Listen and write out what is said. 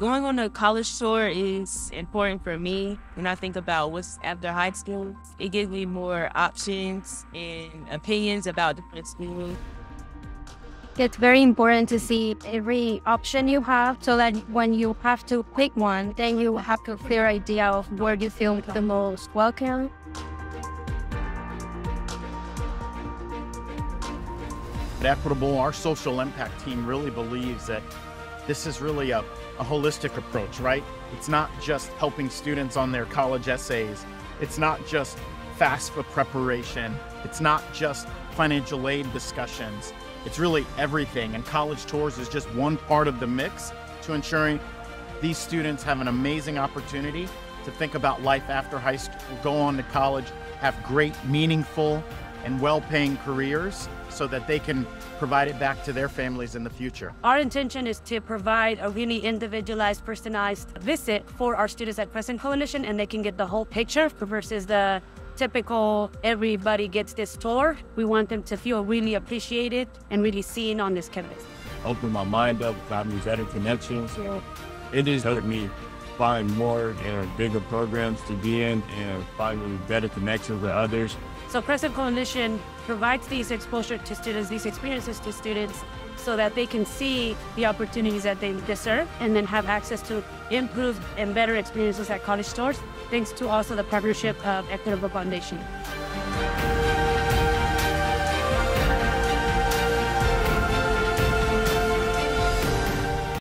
Going on a college tour is important for me when I think about what's after high school. It gives me more options and opinions about different schools. It's very important to see every option you have so that when you have to pick one, then you have a clear idea of where you feel the most welcome. At Equitable, our social impact team really believes that this is really a holistic approach, right? It's not just helping students on their college essays. It's not just FAFSA preparation. It's not just financial aid discussions. It's really everything. And college tours is just one part of the mix to ensuring these students have an amazing opportunity to think about life after high school, go on to college, have great, meaningful, and well-paying careers so that they can provide it back to their families in the future. Our intention is to provide a really individualized, personalized visit for our students at Crescent Coalition, and they can get the whole picture versus the typical everybody gets this tour. We want them to feel really appreciated and really seen on this campus. Open my mind up, got me better connections. So it has helped me find more and bigger programs to be in and finding better connections with others. So Crescent Coalition provides these exposure to students, these experiences to students, so that they can see the opportunities that they deserve and then have access to improved and better experiences at college tours, thanks to also the partnership of Equitable Foundation.